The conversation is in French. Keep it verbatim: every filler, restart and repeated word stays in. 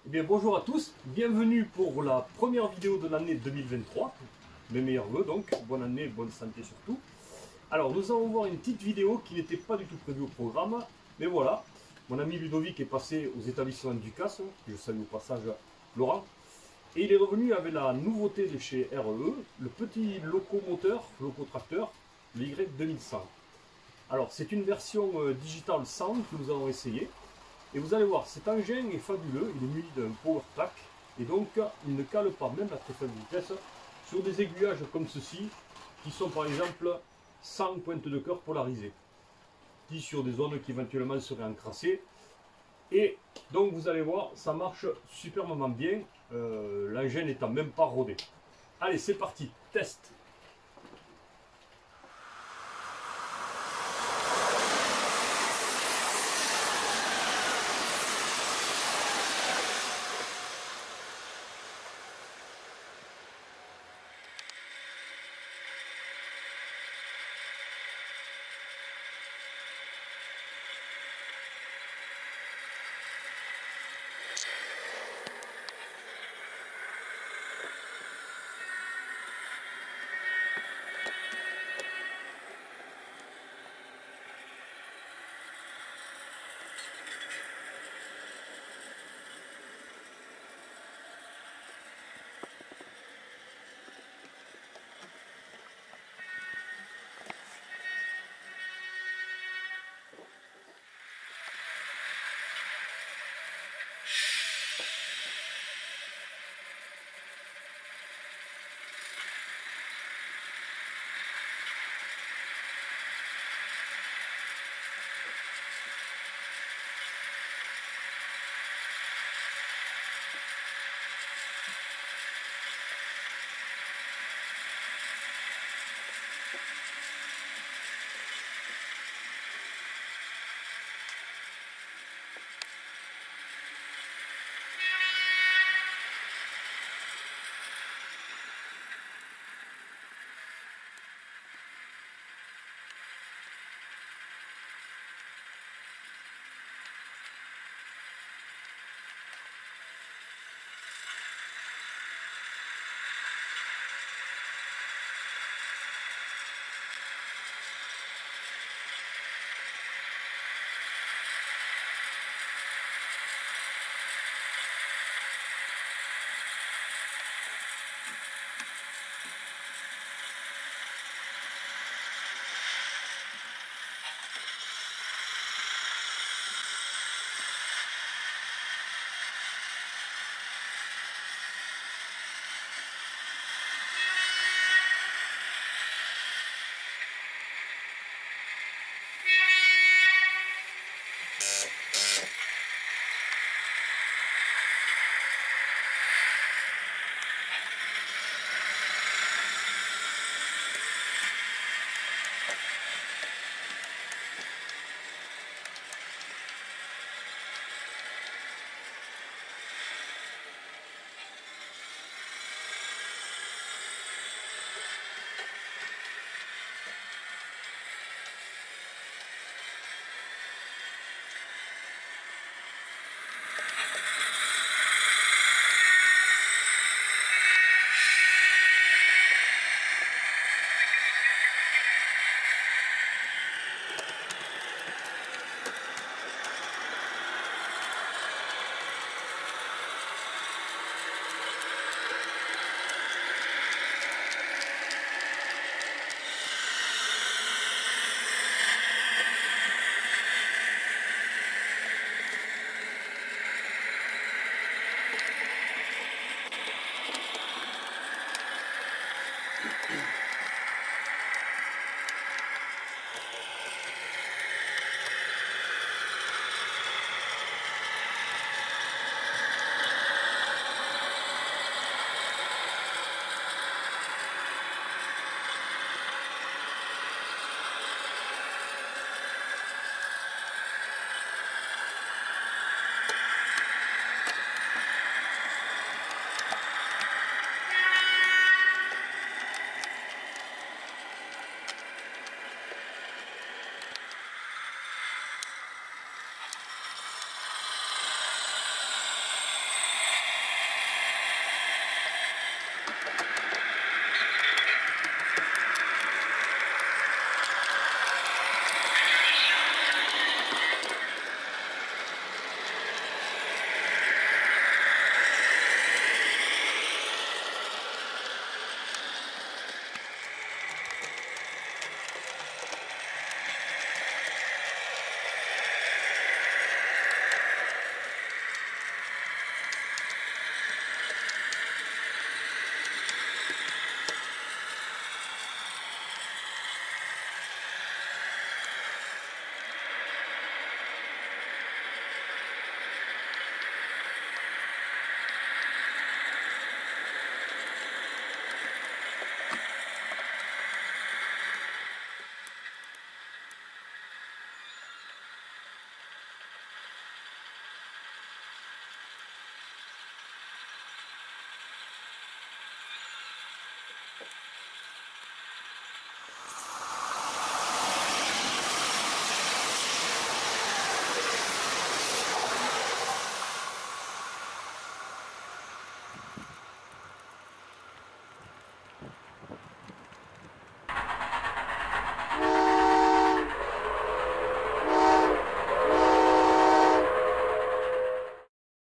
Eh bien, bonjour à tous, bienvenue pour la première vidéo de l'année deux mille vingt-trois. Mes meilleurs voeux donc, bonne année, bonne santé surtout. Alors, nous allons voir une petite vidéo qui n'était pas du tout prévue au programme, mais voilà. Mon ami Ludovic est passé aux établissements Ducasse, je salue au passage Laurent, et il est revenu avec la nouveauté de chez R E E, le petit locomoteur, locotracteur, le Y deux mille cent. Alors, c'est une version euh, Digital Sound que nous allons essayer. Et vous allez voir, cet engin est fabuleux, il est muni d'un power pack, et donc il ne cale pas, même à très faible vitesse, sur des aiguillages comme ceci, qui sont par exemple sans pointe de cœur polarisée, qui sur des zones qui éventuellement seraient encrassées. Et donc vous allez voir, ça marche superbement bien, euh, l'engin n'étant même pas rodé. Allez, c'est parti, test.